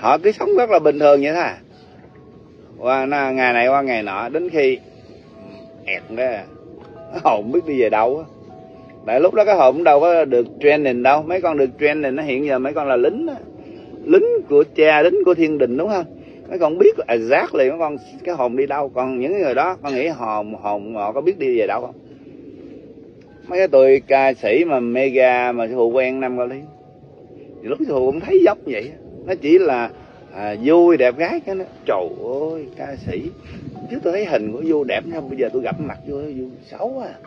họ cứ sống rất là bình thường vậy thôi. Qua ngày này qua ngày nọ, đến khi ẹt cái hồn biết đi về đâu á. Tại lúc đó cái hồn cũng đâu có được training đâu. Mấy con được training nó hiện giờ mấy con là lính á. Lính của cha, lính của thiên đình đúng không? Mấy con biết exactly mấy con cái hồn đi đâu. Còn những người đó con nghĩ hồn họ có biết đi về đâu không? Mấy cái tụi ca sĩ mà mega mà sư phụ quen năm Cao Lý, thì lúc sư phụ cũng thấy dốc vậy. Nó chỉ là vui đẹp gái cái nó trời ơi ca sĩ. Chứ tôi thấy hình của Du đẹp không? Bây giờ tôi gặp mặt Du xấu à.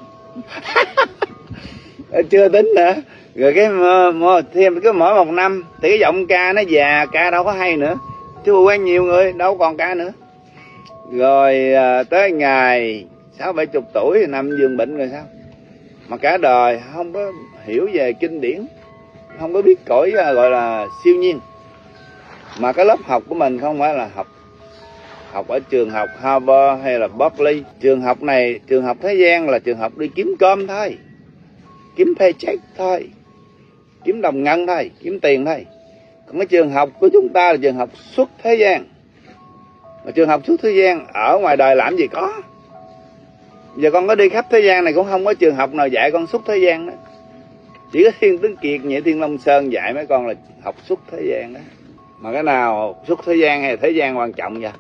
Chưa tính nữa. Rồi cái thêm cứ mỗi một năm thì cái giọng ca nó già, ca đâu có hay nữa. Chứ phụ quen nhiều người đâu còn ca nữa. Rồi tới ngày 60-70 tuổi thì nằm giường bệnh rồi sao? Mà cả đời không có hiểu về kinh điển, không có biết cõi gọi là siêu nhiên. Mà cái lớp học của mình không phải là học ở trường học Harvard hay là Berkeley. Trường học này, trường học thế gian là trường học đi kiếm cơm thôi, kiếm paycheck thôi, kiếm đồng ngân thôi, kiếm tiền thôi. Còn cái trường học của chúng ta là trường học xuất thế gian. Mà trường học xuất thế gian ở ngoài đời làm gì có. Giờ con có đi khắp thế gian này cũng không có trường học nào dạy con xuất thế gian đó. Chỉ có Thiên Tuấn Kiệt, Nhị Thiên Long Sơn dạy mấy con là học xuất thế gian đó. Mà cái nào xuất thế gian hay thế gian quan trọng vậy?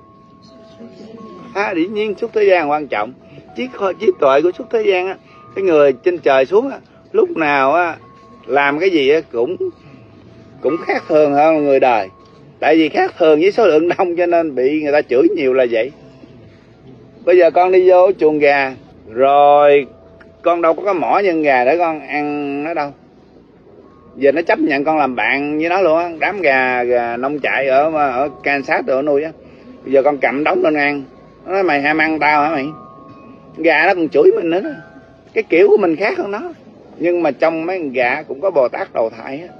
Dĩ nhiên xuất thế gian quan trọng. Trí tuệ của xuất thế gian á, cái người trên trời xuống á, lúc nào á làm cái gì á cũng khác thường hơn người đời. Tại vì khác thường với số lượng đông cho nên bị người ta chửi nhiều là vậy. Bây giờ con đi vô chuồng gà rồi con đâu có cái mỏ nhân gà để con ăn nó đâu. Giờ nó chấp nhận con làm bạn với nó luôn á. Đám gà nông trại ở Kansas rồi nuôi á. Bây giờ con cầm đống lên ăn. Nó nói mày ham ăn tao hả mày? Gà nó còn chửi mình nữa đó. Cái kiểu của mình khác hơn nó. Nhưng mà trong mấy con gà cũng có Bồ Tát đầu thai á.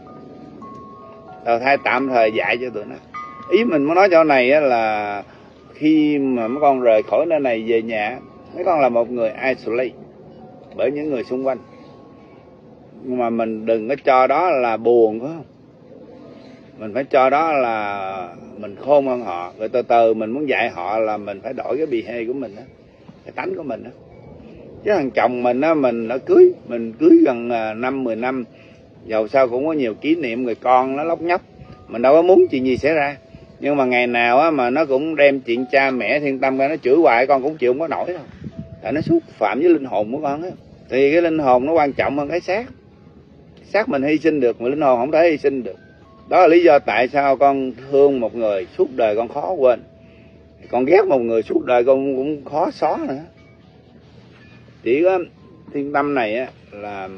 Đầu thai tạm thời dạy cho tụi nó. Ý mình muốn nói chỗ này á là khi mà mấy con rời khỏi nơi này về nhà, mấy con là một người isolate bởi những người xung quanh. Nhưng mà mình đừng có cho đó là buồn, phải không? Mình phải cho đó là mình khôn hơn họ. Rồi từ từ mình muốn dạy họ là mình phải đổi cái behavior của mình đó, cái tánh của mình đó. Chứ thằng chồng mình á, mình đã cưới, mình cưới gần 5-10 năm, dầu sao cũng có nhiều kỷ niệm, người con nó lóc nhóc, mình đâu có muốn chuyện gì xảy ra. Nhưng mà ngày nào á mà nó cũng đem chuyện cha mẹ Thiên Tâm ra nó chửi hoài, con cũng chịu không có nổi đâu. Tại nó xúc phạm với linh hồn của con á. Thì cái linh hồn nó quan trọng hơn cái xác. Xác mình hy sinh được mà linh hồn không thể hy sinh được. Đó là lý do tại sao con thương một người suốt đời con khó quên. Con ghét một người suốt đời con cũng khó xóa nữa. Chỉ có Thiên Tâm này á là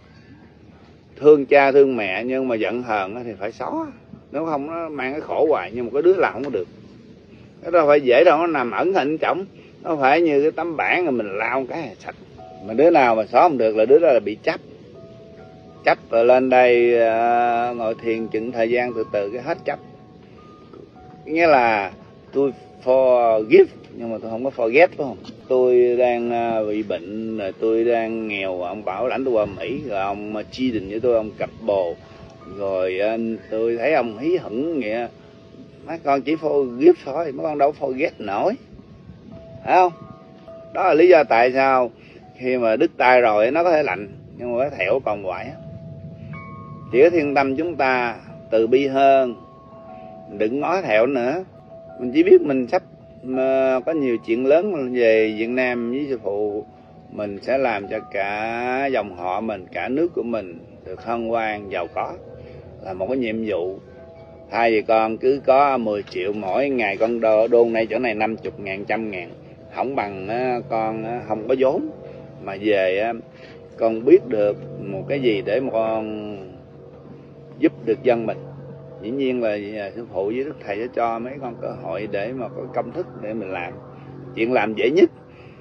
thương cha thương mẹ nhưng mà giận hờn thì phải xóa. Nếu không nó mang cái khổ hoài, nhưng mà cái đứa làm không có được. Cái đó phải dễ đâu, nó nằm ẩn hình trọng. Nó phải như cái tấm bảng rồi mình lao cái là sạch. Mà đứa nào mà xóa không được là đứa đó là bị chấp. Chấp rồi lên đây ngồi thiền chừng thời gian từ từ cái hết chấp. Nghĩa là tôi forgive nhưng mà tôi không có forget, phải không? Tôi đang bị bệnh, rồi tôi đang nghèo, ông bảo lãnh tôi qua Mỹ, rồi ông chi định với tôi, ông cặp bồ. Rồi tôi thấy ông hí hửng nghĩa. Mấy con chỉ forgive thôi, mấy con đâu forget nổi. Phải không? Đó là lý do tại sao khi mà đứt tay rồi nó có thể lạnh, nhưng mà cái thẹo còn hoài á. Chỉ có Thiên Tâm chúng ta từ bi hơn, đừng nói thẹo nữa. Mình chỉ biết mình sắp có nhiều chuyện lớn về Việt Nam với sư phụ, mình sẽ làm cho cả dòng họ mình, cả nước của mình được hân hoan, giàu có, là một cái nhiệm vụ. Thay vì con cứ có 10 triệu mỗi ngày con đôn này chỗ này 50 ngàn, 100 ngàn, không bằng con không có vốn mà về con biết được một cái gì để mà con giúp được dân mình. Dĩ nhiên là sư phụ với Đức Thầy sẽ cho mấy con cơ hội để mà có công thức để mình làm. Chuyện làm dễ nhất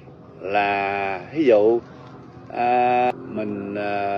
là ví dụ mình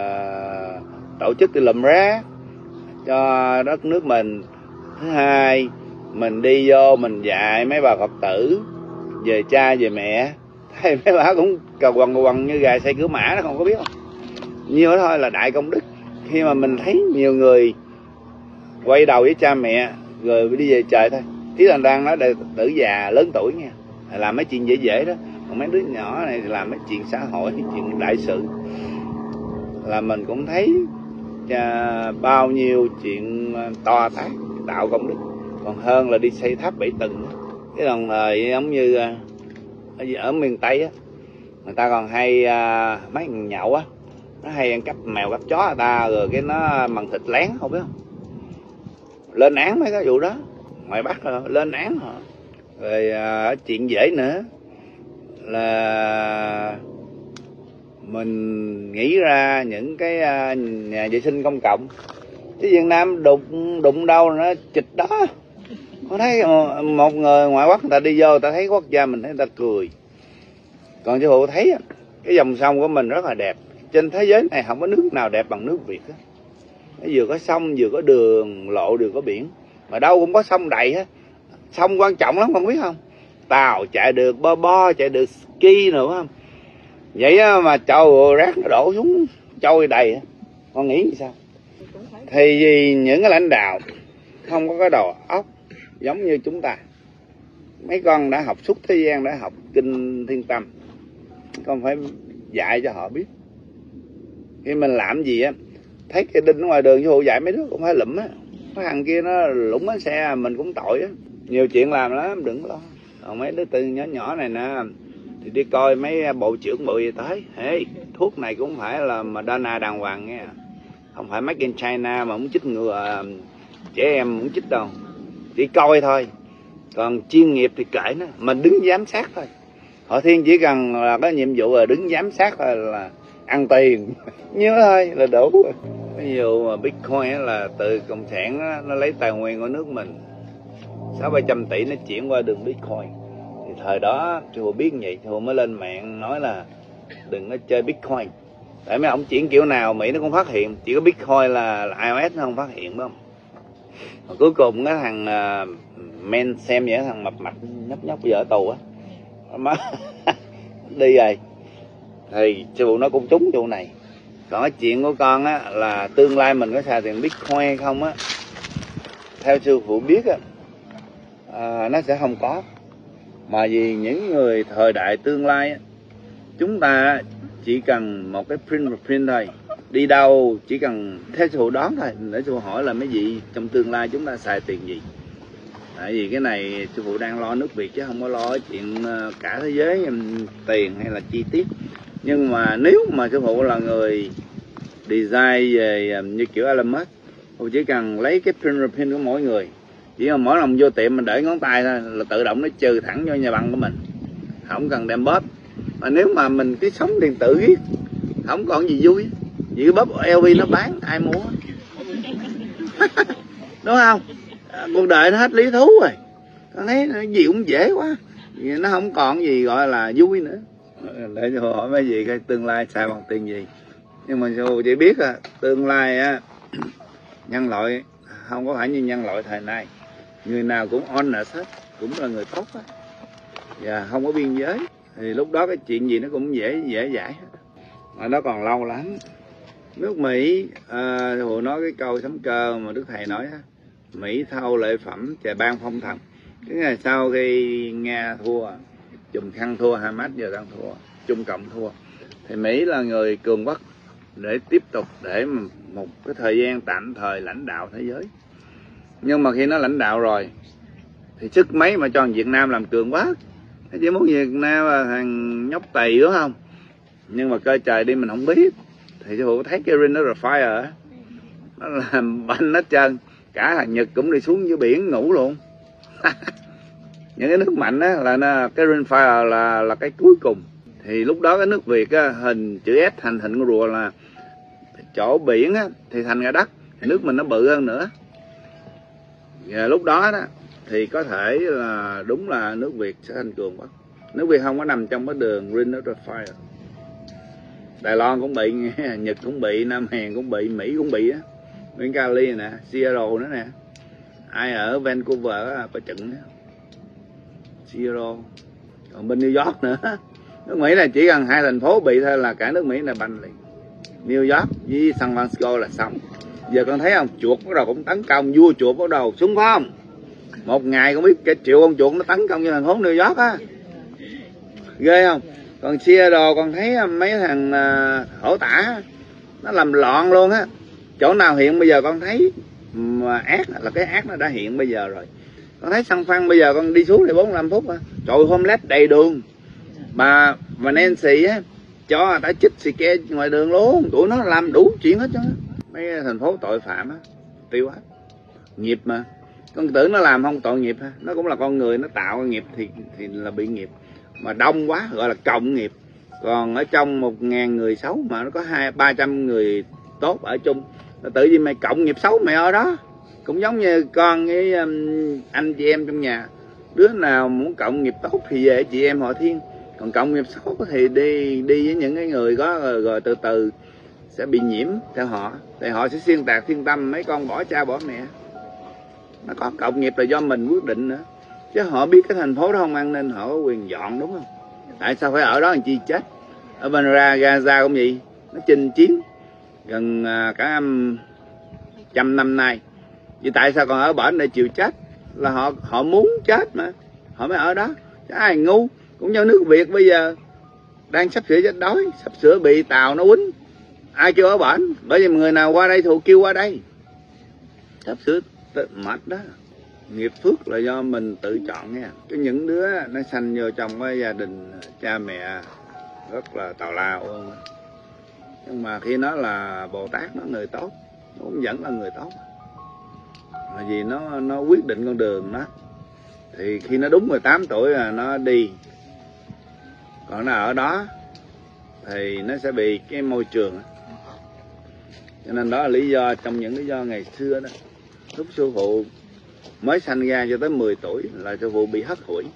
tổ chức cái lùm rác cho đất nước mình. Thứ hai, mình đi vô mình dạy mấy bà Phật tử về cha về mẹ. Thấy mấy bà cũng cà quần như gà xây cửa mã, nó không có biết không. Nhiều thôi là đại công đức. Khi mà mình thấy nhiều người quay đầu với cha mẹ rồi đi về trời thôi. Ý là đang nói đệ tử già lớn tuổi nha, làm mấy chuyện dễ dễ đó. Còn mấy đứa nhỏ này thì làm mấy chuyện xã hội, chuyện đại sự là mình cũng thấy bao nhiêu chuyện to tát tạo công đức, còn hơn là đi xây tháp 7 tầng. Cái đồng thời giống như ở miền Tây á, người ta còn hay mấy thằng nhậu á, nó hay ăn cắp mèo cắp chó người ta, rồi cái nó mần thịt lén, không biết không, lên án mấy cái vụ đó. Ngoài Bắc lên án họ. Rồi chuyện dễ nữa là mình nghĩ ra những cái nhà vệ sinh công cộng. Chứ Việt Nam đụng đâu nó chịch đó. Có thấy một người ngoại quốc người ta đi vô, người ta thấy quốc gia mình thấy người ta cười. Còn sư phụ thấy cái dòng sông của mình rất là đẹp. Trên thế giới này không có nước nào đẹp bằng nước Việt hết. Nó vừa có sông, vừa có đường lộ, vừa có biển. Mà đâu cũng có sông đầy hết. Sông quan trọng lắm, không biết không? Tàu chạy được, bo chạy được, ski nữa không? Vậy mà trâu rác nó đổ xuống trôi đầy. Con nghĩ sao? Thì vì những cái lãnh đạo không có cái đầu óc giống như chúng ta. Mấy con đã học suốt thế gian, đã học kinh Thiên Tâm, con phải dạy cho họ biết. Khi mình làm gì á, thấy cái đinh ở ngoài đường, vô dạy mấy đứa cũng phải lụm á. Cái thằng kia nó lũng bánh xe mình cũng tội á. Nhiều chuyện làm lắm, đừng lo. Còn mấy đứa tư nhỏ nhỏ này nè, thì đi coi mấy bộ trưởng bộ y tế. Hey, thuốc này cũng phải là Madonna đàng hoàng nghe. Không phải made in China mà muốn chích ngừa trẻ em, muốn chích đâu. Chỉ coi thôi. Còn chuyên nghiệp thì kệ nó, mình đứng giám sát thôi. Họ Thiên chỉ cần là có nhiệm vụ là đứng giám sát thôi, là ăn tiền nhớ thôi là đủ. Ví dụ mà Bitcoin là từ cộng sản đó, nó lấy tài nguyên của nước mình 600-700 tỷ nó chuyển qua đường Bitcoin. Thì thời đó tôi biết vậy, tôi mới lên mạng nói là đừng có chơi Bitcoin. Tại mấy ông chuyển kiểu nào Mỹ nó cũng phát hiện, chỉ có Bitcoin là iOS nó không phát hiện, phải không? Và cuối cùng cái thằng men xem vậy, thằng mập mập nhóc bây giờ ở tù á, má đi rồi thì sư phụ nó cũng trúng vụ này. Còn cái chuyện của con á là tương lai mình có xài tiền Bitcoin không á, theo sư phụ biết á, nó sẽ không có. Mà vì những người thời đại tương lai á, chúng ta chỉ cần một cái print thôi, đi đâu chỉ cần theo sư phụ đoán thôi. Để sư phụ hỏi là mấy vị trong tương lai chúng ta xài tiền gì. Tại vì cái này sư phụ đang lo nước Việt chứ không có lo chuyện cả thế giới tiền hay là chi tiết. Nhưng mà nếu mà sư phụ là người design về như kiểu Elon Musk, sư chỉ cần lấy cái print của mỗi người, chỉ cần mỗi lần vô tiệm mình để ngón tay thôi là tự động nó trừ thẳng vô nhà băng của mình, không cần đem bóp. Mà nếu mà mình cái sống điện tử riết không còn gì vui, chỉ bóp LV nó bán ai mua đúng không? Cuộc đời nó hết lý thú rồi, con thấy nó gì cũng dễ quá, nó không còn gì gọi là vui nữa. Để cho hỏi mấy gì cái tương lai xài bằng tiền gì. Nhưng mà dù chỉ biết tương lai á, nhân loại không có phải như nhân loại thời nay, người nào cũng honest hết, cũng là người tốt á, và không có biên giới, thì lúc đó cái chuyện gì nó cũng dễ giải hết. Mà nó còn lâu lắm. Nước Mỹ hồi nói cái câu sấm cơ mà Đức Thầy nói á, Mỹ thâu lệ phẩm chà ban phong thần. Cái ngày sau khi Nga thua, Chùm Khăn thua, Hamas giờ đang thua, Trung Cộng thua, thì Mỹ là người cường quốc để tiếp tục để một cái thời gian tạm thời lãnh đạo thế giới. Nhưng mà khi nó lãnh đạo rồi thì sức mấy mà cho Việt Nam làm cường quốc. Nó chỉ muốn Việt Nam là thằng nhóc tỳ đúng không? Nhưng mà cơ trời đi mình không biết. Thì sư phụ thấy cái Ring of Fire nó làm banh hết trơn. Cả thằng Nhật cũng đi xuống dưới biển ngủ luôn. Những cái nước mạnh á là cái Ring Fire là cái cuối cùng. Thì lúc đó cái nước Việt á, hình chữ S thành hình con rùa, là chỗ biển á, thì thành ra đất, thì nước mình nó bự hơn nữa. Và lúc đó thì có thể là đúng là nước Việt sẽ thành cường quốc. Nước Việt không có nằm trong cái đường Ring of Fire. Đài Loan cũng bị, Nhật cũng bị, Nam Hàn cũng bị, Mỹ cũng bị á. Bên Cali nè, Seattle nữa nè. Ai ở Vancouver á, có chừng nữa. Seattle. Còn bên New York nữa. Nước Mỹ là chỉ cần 2 thành phố bị thôi là cả nước Mỹ là banh liền. New York với San Francisco là xong. Giờ con thấy không, chuột bắt đầu cũng tấn công, vua chuột bắt đầu xuống phải không? Một ngày cũng biết cả triệu con chuột nó tấn công vô thành phố New York á, ghê không? Còn Seattle còn thấy mấy thằng hổ tả nó làm loạn luôn á. Chỗ nào hiện bây giờ con thấy mà ác là cái ác nó đã hiện bây giờ rồi. Con thấy San Phan bây giờ con đi xuống thì 45 phút á, trời ơi, homeless đầy đường. Bà Nancy á cho người ta chích xì ke ngoài đường luôn, tụi nó làm đủ chuyện hết chứ. Mấy thành phố tội phạm á tiêu hết. Nghiệp mà con tưởng nó làm không tội nghiệp ha, nó cũng là con người, nó tạo nghiệp thì là bị nghiệp. Mà đông quá gọi là cộng nghiệp. Còn ở trong 1000 người xấu mà nó có 200-300 người tốt ở chung, tự nhiên mày cộng nghiệp xấu mày ở đó. Cũng giống như con với anh chị em trong nhà, đứa nào muốn cộng nghiệp tốt thì về chị em họ Thiên, còn cộng nghiệp xấu thì đi với những cái người có rồi từ từ sẽ bị nhiễm theo họ, thì họ sẽ xuyên tạc thiên tâm mấy con bỏ cha bỏ mẹ. Nó có cộng nghiệp là do mình quyết định nữa, chứ họ biết cái thành phố đó không an ninh họ có quyền dọn, đúng không? Tại sao phải ở đó làm chi chết? Ở bên Gaza cũng vậy, nó chinh chiến gần cả 100 năm nay, vậy tại sao còn ở bển để chịu chết? Là họ muốn chết mà họ mới ở đó, chứ ai ngu. Cũng như nước Việt bây giờ đang sắp sửa chết đói, sắp sửa bị Tàu nó quýnh, ai kêu ở bển? Bởi vì người nào qua đây thì kêu qua đây, sắp sửa mệt đó. Nghiệp phước là do mình tự chọn nha. Cái những đứa nó sanh vô trong cái gia đình cha mẹ rất là tào lao luôn, nhưng mà khi nó là Bồ Tát, nó người tốt, nó cũng vẫn là người tốt. Là vì nó quyết định con đường đó, thì khi nó đúng 18 tuổi là nó đi. Còn nó ở đó thì nó sẽ bị cái môi trường. Cho nên đó là lý do, trong những lý do ngày xưa đó, lúc sư phụ mới sanh ra cho tới 10 tuổi là sư phụ bị hất hủi,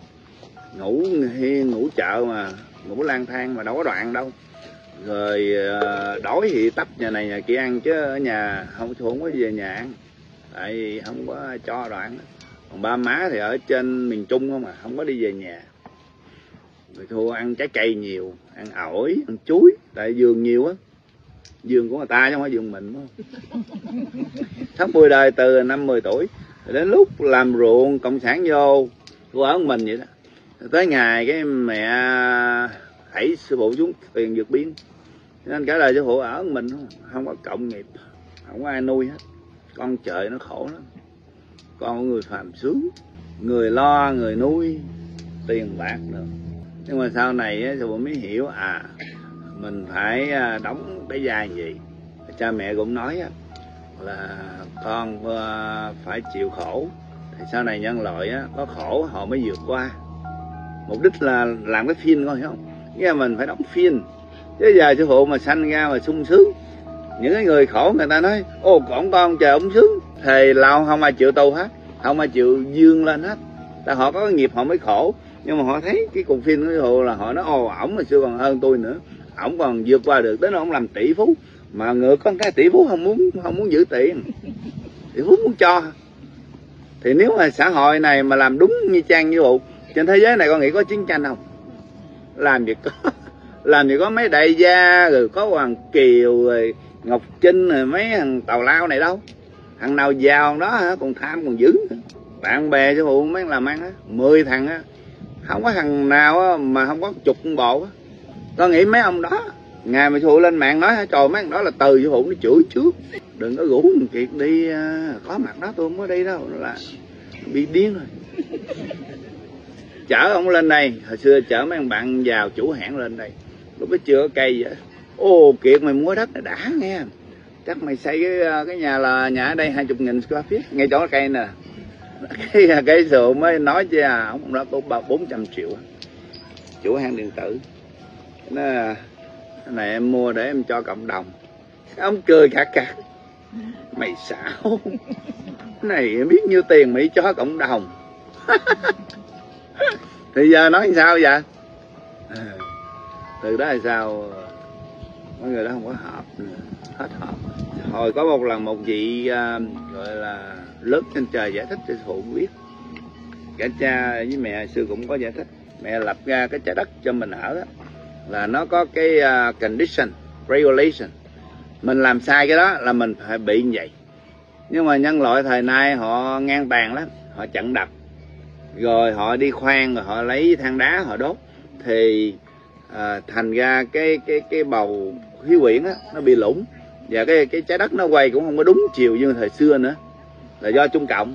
ngủ chợ mà ngủ lang thang mà đâu có đoạn đâu. Rồi đói thì tấp nhà này nhà kia ăn, chứ ở nhà không có về nhà ăn, tại vì không có cho đoạn. Còn ba má thì ở trên miền Trung không à, không có đi về nhà. Rồi thua ăn trái cây nhiều, ăn ổi, ăn chuối, tại vườn nhiều á, vườn của người ta chứ không phải vườn mình, đúng không? Sống 10 đời từ năm 10 tuổi, đến lúc làm ruộng cộng sản vô, tôi ở mình vậy đó. Tới ngày cái mẹ đẩy sư phụ xuống tiền vượt biên, nên cả đời sư phụ ở mình, không có cộng nghiệp, không có ai nuôi hết. Con trời nó khổ lắm, con có người phàm sướng, người lo người nuôi, tiền bạc nữa. Nhưng mà sau này sư phụ mới hiểu mình phải đóng cái vai gì. Cha mẹ cũng nói là con phải chịu khổ, thì sau này nhân loại có khổ họ mới vượt qua. Mục đích là làm cái phim, coi hiểu không? Nghĩa là mình phải đóng phim. Chứ giờ sư phụ mà sanh ra mà sung sướng, những cái người khổ người ta nói ô con trời ông sướng, thì lao không ai chịu tu hết, không ai chịu dương lên hết. Tại họ có cái nghiệp họ mới khổ. Nhưng mà họ thấy cái cuộc phim của sư phụ là họ nói ổng mà xưa còn hơn tôi nữa, ổng còn vượt qua được, đến ổng làm tỷ phú. Mà ngược con cái tỷ phú không muốn giữ tiền, tỷ phú muốn cho. Thì nếu mà xã hội này mà làm đúng như Trang như vụ, trên thế giới này con nghĩ có chiến tranh không? Làm gì có mấy đại gia, rồi có Hoàng Kiều, rồi Ngọc Trinh, rồi mấy thằng tào lao này đâu. Thằng nào giàu đó hả, còn tham còn dữ. Bạn bè sư phụ mấy làm ăn á, 10 thằng á, không có thằng nào mà không có chục con bộ á. Con nghĩ mấy ông đó, ngày mà sư phụ lên mạng nói trời mấy thằng đó là từ sư phụ nó chửi trước. Đừng có rủ thằng Kiệt đi, có mặt đó tôi không có đi đâu, là bị điên rồi. Chở ông lên đây, hồi xưa chở mấy thằng bạn giàu chủ hãng lên đây, lúc đó chưa có cây vậy. Ô Kiệt mày mua đất là đã nghe, chắc mày xây cái nhà là nhà ở đây 20.000 square feet ngay chỗ cây nè. Cái sự mới nói chứ ông đó có 400 triệu, chủ hãng điện tử. Nó cái này em mua để em cho cộng đồng. Ông cười khạc khạc, mày xạo, cái này em biết nhiêu tiền mày cho cộng đồng. Thì giờ nói sao vậy? Từ đó là sao mấy người đó không có hợp nữa, hết hợp. Hồi có một lần một vị gọi là lớn trên trời giải thích cho sư phụ biết. Cả cha với mẹ xưa cũng có giải thích. Mẹ lập ra cái trái đất cho mình ở đó, là nó có cái condition, regulation. Mình làm sai cái đó là mình phải bị như vậy. Nhưng mà nhân loại thời nay họ ngang tàn lắm, họ chặn đập, rồi họ đi khoan, rồi họ lấy than đá họ đốt, thì thành ra cái bầu khí quyển á nó bị lủng, và cái trái đất nó quay cũng không có đúng chiều như thời xưa nữa, là do Trung Cộng.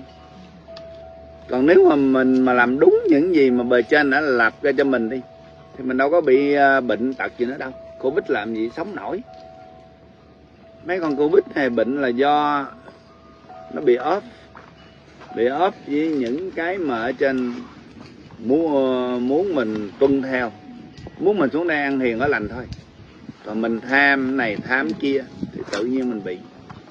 Còn nếu mà mình mà làm đúng những gì mà bề trên đã lập ra cho mình đi, thì mình đâu có bị bệnh tật gì nữa đâu. Covid làm gì sống nổi. Mấy con Covid này bệnh là do nó bị off với những cái mà ở trên muốn mình tuân theo, muốn mình xuống đây ăn hiền ở lành thôi. Còn mình tham này tham kia thì tự nhiên mình bị.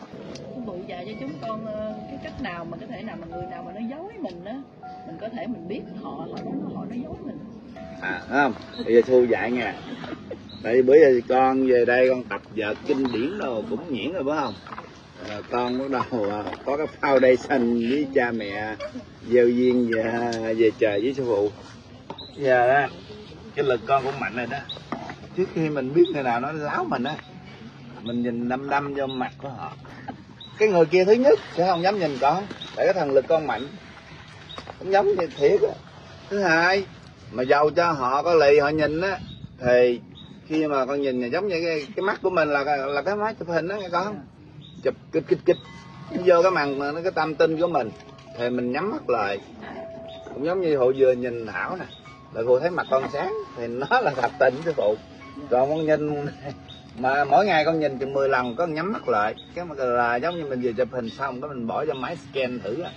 Vụ dạy cho chúng con cái cách nào mà có thể nào mà người nào mà nó dối mình á, mình có thể mình biết họ nó dối mình. Thấy không? Bây giờ Thu dạy nha. Tại vì bữa giờ con về đây con tập vợt kinh điển đồ cũng nhuyễn rồi phải không? Con bắt đầu có cái foundation với cha mẹ gieo duyên về trời với sư phụ. Giờ đó cái lực con cũng mạnh rồi đó. Trước khi mình biết người nào nó láo mình á, mình nhìn đăm vô mặt của họ. Cái người kia thứ nhất sẽ không dám nhìn con, tại cái thần lực con mạnh, không giống như thiệt á. Thứ hai, mà dầu cho họ có lì họ nhìn á, thì khi mà con nhìn là giống như cái mắt của mình là cái máy chụp hình đó nghe con, chụp kịch nó vô cái màn cái tâm tinh của mình, thì mình nhắm mắt lại. Cũng giống như hộ vừa nhìn Thảo nè, là cô thấy mặt con sáng thì nó là thật tình sư phụ. Còn con nhìn mà mỗi ngày con nhìn chừng 10 lần con nhắm mắt lại, cái mặt là giống như mình vừa chụp hình xong cái mình bỏ cho máy scan thử á,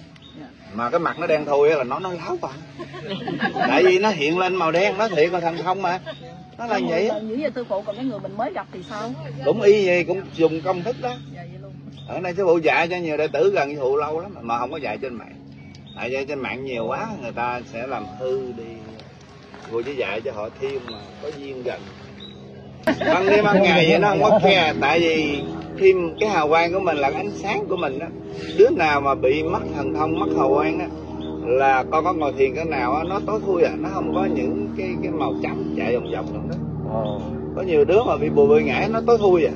mà cái mặt nó đen thui là nó láo quá. Tại vì nó hiện lên màu đen, nó thiệt là thần thông mà, nó là vậy. Như vậy sư phụ, còn cái người mình mới gặp thì sao? Cũng y vậy, cũng dùng công thức đó. Ở đây sư phụ dạy cho nhiều đệ tử gần sư phụ lâu lắm mà không có dạy trên mạng. Tại dạy trên mạng nhiều quá người ta sẽ làm hư đi. Cô chỉ dạy cho họ thêm mà có duyên gần. Ban đêm ban ngày vậy nó không có khe, tại vì khi cái hào quang của mình là cái ánh sáng của mình đó. Đứa nào mà bị mất thần thông, mất hào quang đó, là con có ngồi thiền cái nào đó, nó tối thui nó không có những cái màu trắng chạy vòng vòng trong đó. Có nhiều đứa mà bị bùi ngải nó tối thui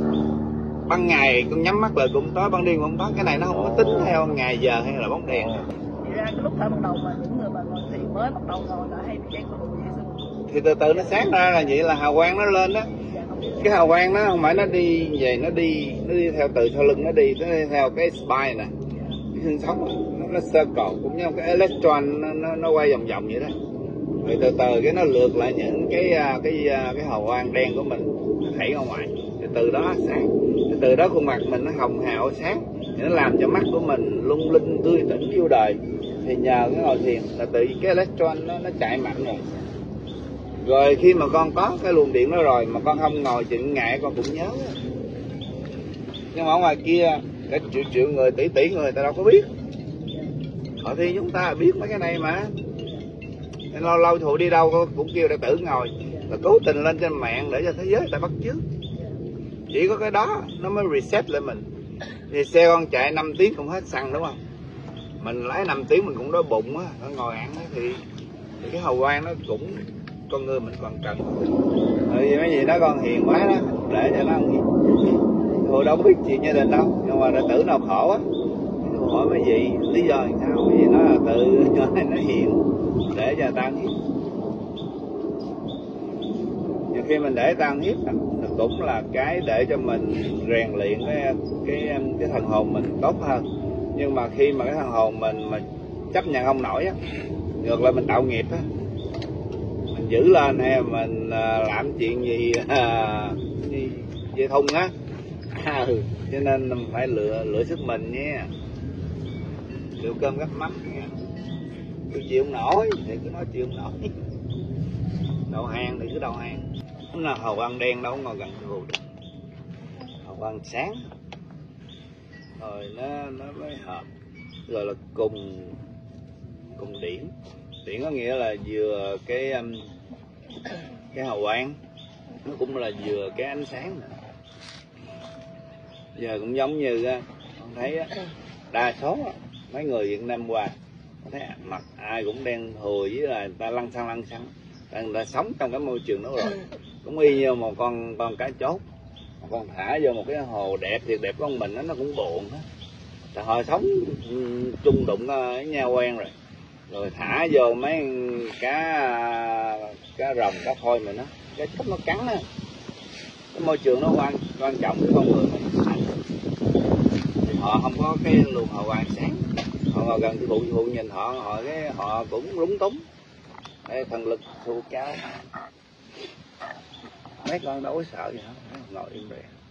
ban ngày con nhắm mắt lại cũng tối, ban đêm cũng tối. Cái này nó không có tính theo ngày giờ hay là bóng đèn. Thì ra cái lúc thời ban đầu mà những người mà ngồi thiền mới bắt đầu ngồi là hay bị đen thui vậy sao? Thì từ từ nó sáng ra là vậy, là hào quang nó lên đó. Cái hào quang nó không phải nó đi về, nó đi theo từ sau lưng, nó đi theo cái spine nè, cái xương sống nó circle, cũng như cái electron nó quay vòng vòng vậy đó. Rồi từ từ cái nó lượt lại những cái hào quang đen của mình, nó thảy ra ngoài, thì từ đó sáng, thì từ đó khuôn mặt mình nó hồng hào sáng, thì nó làm cho mắt của mình lung linh tươi tỉnh yêu đời. Thì nhờ cái ngồi thiền là tự cái electron nó chạy mạnh rồi. Rồi khi mà con có cái luồng điện đó rồi mà con không ngồi chừng ngày con cũng nhớ. Nhưng mà ở ngoài kia cả triệu người, tỷ người ta đâu có biết. Họ thi chúng ta biết mấy cái này mà. Nên lâu lâu thụ đi đâu cũng kêu đệ tử ngồi, là cố tình lên trên mạng để cho thế giới ta bắt chước. Chỉ có cái đó nó mới reset lại mình. Thì xe con chạy 5 tiếng cũng hết xăng đúng không? Mình lái 5 tiếng mình cũng đói bụng á, ngồi ăn á, thì cái hào quang nó cũng con người mình còn cần. Bởi vì mấy gì đó con hiền quá đó, để cho nó không hiền. Tôi đâu biết chuyện gia đình đâu, nhưng mà đệ tử nào khổ á, tôi hỏi mấy vị lý do làm sao, mấy vị nói là tự nó hiền để cho ta hiếp. Nhiều khi mình để ta hiếp cũng là cái để cho mình rèn luyện cái thần hồn mình tốt hơn. Nhưng mà khi mà cái thần hồn mình mà chấp nhận không nổi á, ngược lại mình tạo nghiệp á, mình giữ lên hay mình làm chuyện gì dây thun á, cho nên mình phải lựa sức mình nha, lựa cơm gắp mắm nha. Cứ chịu không nổi thì cứ nói chịu không nổi, đầu hàng thì cứ đầu hàng. Nó là hào quang đen đâu ngồi gần sư phụ được, hào quang sáng rồi nó mới hợp, gọi là cùng điển. Điển có nghĩa là vừa cái hào quang, nó cũng là vừa cái ánh sáng nữa. Giờ cũng giống như con thấy đa số mấy người Việt Nam qua thấy mặt ai cũng đen thùi, với là người ta lăng xăng, người ta sống trong cái môi trường đó rồi. Cũng y như một con cá chốt, con thả vô một cái hồ đẹp thiệt đẹp của mình nó cũng buồn hết. Họ sống chung đụng với nhau quen rồi thả vô mấy cá rồng cá phôi mình đó, cái cách nó cắn á, cái môi trường nó quan trọng với con người mình. Thì họ không có cái luồng hào quang sáng, họ ngồi gần cái vụ nhìn họ cũng lúng túng. Đây, thần lực thua cao. Mấy con đâu có sợ gì hết, ngồi im rồi.